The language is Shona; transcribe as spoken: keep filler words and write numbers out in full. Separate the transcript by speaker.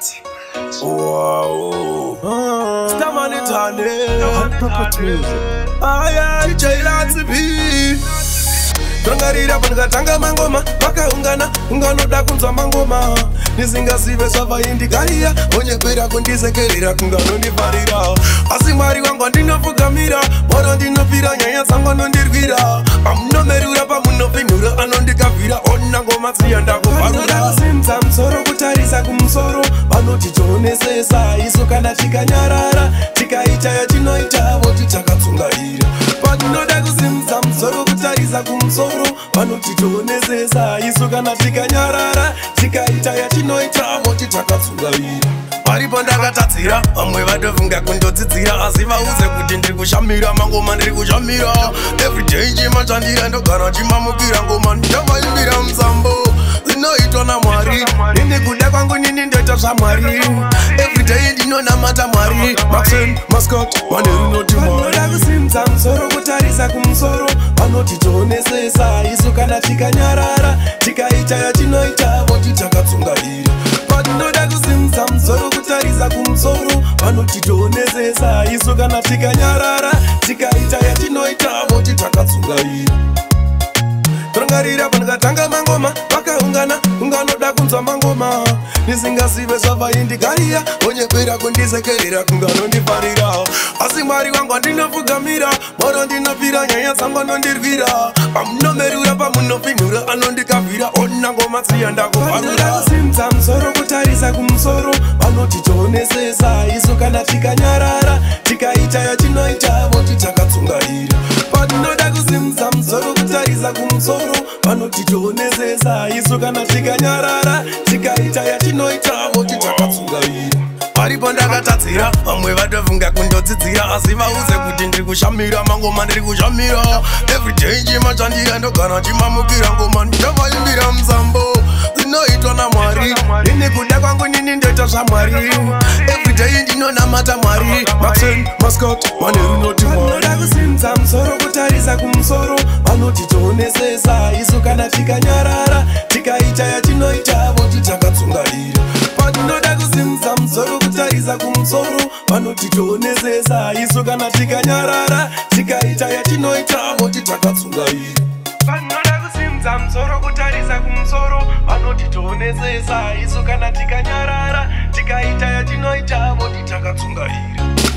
Speaker 1: Wow. Stamani tane.
Speaker 2: Puppet music.
Speaker 1: Aya, D J Lati B. Tongarira panga tanga mangoma, paka ungana, ungano da kunza mangoma. Nisingasive sava indikaria, onye pera kundisekerera kungano ndivarira. Asimari wangu ndinofukamira, moro ndinopira nyaya zangu nondirwira. Amunomerura pamunopinura, anondikavira, ona ngoma tsiyanda kuvarura. Simza msoro kutarisa kumusoro, vanoti chonesesa, iso kana tikanyarara, tikaita yachinoita, voti takatsungaira. Patinoda kusimza msoro kutarisa kumusoro, vanoti chonesesa, iso kana tikanyarara, tikaita yachinoita, voti takatsungaira. Paripo ndakatatsira, vamwe vatofunga kundodzidzira, asi vauze kuti ndiri kushamira, mangoma ndiri kushamira. Everyday njimachandira, ndogara chimamukira ngoma, ndavaimbira musambo. Zinoitwa naMwari, nini kuda kwangu nini ndoita zvaMwari. Everyday ndinonamata Mwari, Maxen, Mascot, vane runoti Mwari. Vanoda kusimza musoro kutarisa kumusoro, vanoti chonesesa, isu kana tikanyarara, tikaita yachinoita, voti takatsungaira. Patinoda kusimza musoro kutarisa kumusoro, vanoti chonesesa, isu kana tikanyarara, tikaita yachinoita, voti takatsungaira. Tongarira pangatanga mangoma, paka ungana, ungano da kunza mangoma. Nisingasive sava indikaria, onye pera kundisekerera kungano ndivarira. Asimari wangu ndinofukamira, moro ndinopira nyaya zangu nondirwira. Amunomerura pamunopinura, anondikavira, ona ngoma tsiyanda kuvarura. Kusimza musoro kutarisa kumusoro, vanoti chonesesa, isu kana tikanyarara, tikaita yachinoita, voti takatsungaira. Patinoda kusimza musoro kutarisa kumusoro, vanoti chonesesa, isu kana tikanyarara, tikaita yachinoita, voti takatsungaira. Paripo ndakatatsira, vamwe vatofunga kundodzidzira, asi vauze kuti ndiri kushamira, mangoma ndiri kushamira. Everyday njimachandira, ndogara chimamukira ngoma, ndavaimbira musambo. Zinoitwa naMwari, nini kuda kwangu nini ndoita zvaMwari. Everyday ndinonamata Mwari, Maxen, Mascot, vane runoti Mwari. Vanoda kusimza musoro kutarisa kumusoro, vanoti chonesesa, isu kana tikanyarara, tikaita yachinoita, voti takatsungaira. Patinoda kusimza musoro kutarisa kumusoro, vanoti chonesesa, isu kana tikanyarara, tikaita yachinoita, voti takatsungaira. Patinoda kusimza musoro kutarisa kumusoro, vanoti chonesesa, isu kana tikanyarara, tikaita yachinoita, voti takatsungaira.